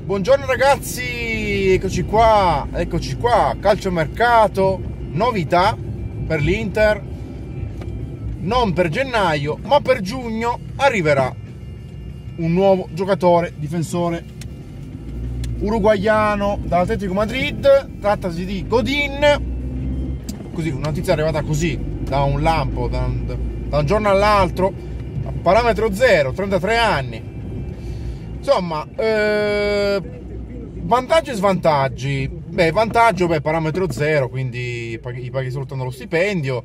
Buongiorno ragazzi, eccoci qua, calciomercato, novità per l'Inter, non per gennaio ma per giugno arriverà un nuovo giocatore, difensore uruguaiano dall'Atletico Madrid, trattasi di Godin, così, una notizia arrivata così, da un lampo, da un giorno all'altro, parametro zero, 33 anni. Insomma, vantaggi e svantaggi. Vantaggio, parametro zero, quindi gli paghi soltanto lo stipendio,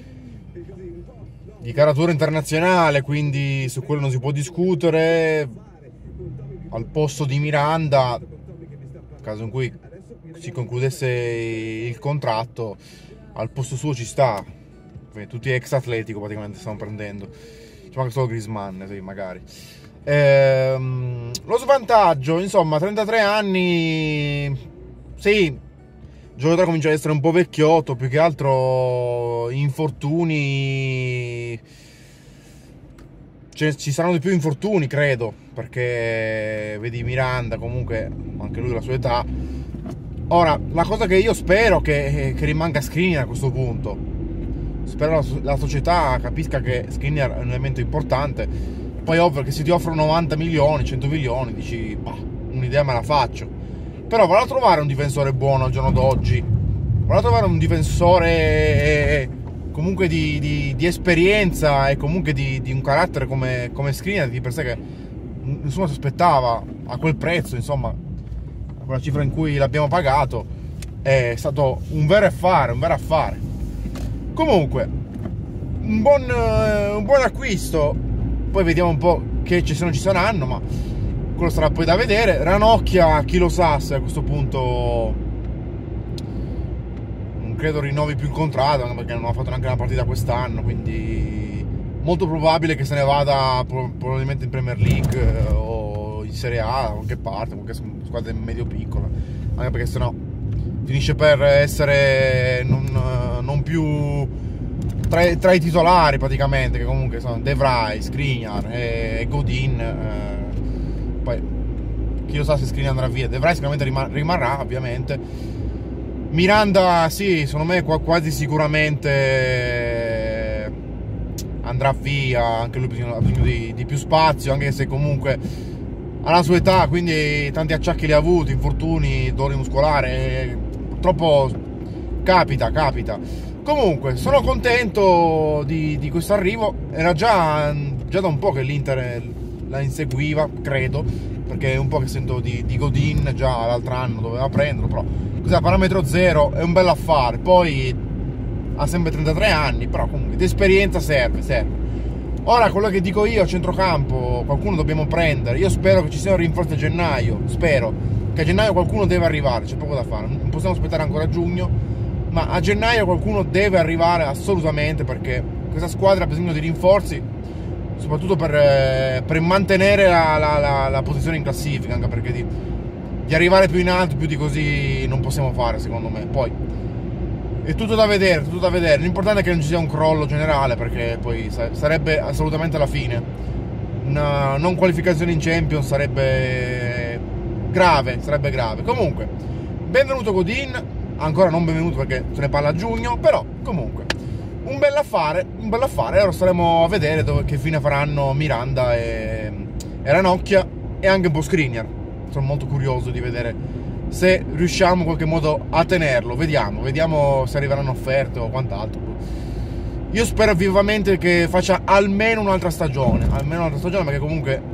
di caratura internazionale, quindi su quello non si può discutere. Al posto di Miranda, nel caso in cui si concludesse il contratto, al posto suo ci sta. Tutti ex Atletico praticamente stanno prendendo, ci manca solo Griezmann, sì, magari. Lo svantaggio, insomma, 33 anni, sì, il giocatore comincia ad essere un po' vecchiotto, più che altro infortuni, ci saranno di più infortuni, credo, perché vedi Miranda, comunque anche lui ha la sua età. Ora, la cosa che io spero che rimanga Skriniar a questo punto, spero la società capisca che Skriniar è un elemento importante. Poi ovvio che se ti offrono 90 milioni, 100 milioni, dici, bah, un'idea me la faccio. Però vado a trovare un difensore buono al giorno d'oggi, vado a trovare un difensore comunque di esperienza e comunque di un carattere come Skriniar, di per sé, che nessuno si aspettava a quel prezzo, insomma, a quella cifra in cui l'abbiamo pagato. È stato un vero affare. Comunque, un buon acquisto. Poi vediamo un po' che eccessioni ci saranno, ma quello sarà poi da vedere. Ranocchia, chi lo sa se a questo punto non credo rinnovi più il contratto, perché non ha fatto neanche una partita quest'anno, quindi molto probabile che se ne vada probabilmente in Premier League o in Serie A, da qualche parte, qualche squadra medio piccola, anche perché sennò finisce per essere non più tra i titolari praticamente, che comunque sono De Vrij, Skriniar e Godin. Poi chi lo sa se Skriniar andrà via. De Vrij sicuramente rimarrà, ovviamente. Miranda, sì, secondo me quasi sicuramente andrà via, anche lui ha bisogno di più spazio, anche se comunque ha la sua età, quindi tanti acciacchi li ha avuti, infortuni, dolore muscolare, purtroppo capita. Comunque, sono contento di questo arrivo. Era già da un po' che l'Inter la inseguiva, credo, perché è un po' che sento di Godin, già l'altro anno doveva prenderlo, però cos'è, parametro zero, è un bel affare. Poi ha sempre 33 anni, però comunque di esperienza serve. Ora, quello che dico io, a centrocampo qualcuno dobbiamo prendere. Io spero che ci siano rinforzi a gennaio, spero che a gennaio qualcuno deve arrivare, c'è poco da fare, non possiamo aspettare ancora giugno, ma a gennaio qualcuno deve arrivare assolutamente, perché questa squadra ha bisogno di rinforzi, soprattutto per mantenere la posizione in classifica, anche perché di arrivare più in alto, più di così non possiamo fare, secondo me. Poi è tutto da vedere. L'importante è che non ci sia un crollo generale, perché poi sarebbe assolutamente la fine. Una non qualificazione in Champions sarebbe grave. Comunque, benvenuto Godin. Ancora non benvenuto perché se ne parla a giugno, però comunque un bel affare. Ora staremo a vedere che fine faranno Miranda e Ranocchia, e anche un po' Skriniar. Sono molto curioso di vedere se riusciamo in qualche modo a tenerlo. Vediamo se arriveranno offerte o quant'altro. Io spero vivamente che faccia almeno un'altra stagione, perché comunque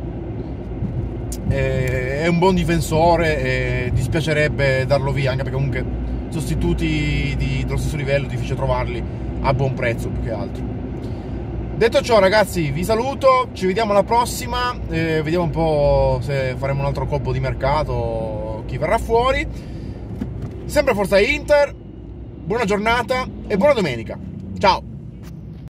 è un buon difensore e dispiacerebbe darlo via, anche perché comunque sostituti dello stesso livello è difficile trovarli a buon prezzo, più che altro. Detto ciò ragazzi, vi saluto, ci vediamo alla prossima, vediamo un po' se faremo un altro colpo di mercato, chi verrà fuori. Sempre Forza Inter, buona giornata e buona domenica, ciao!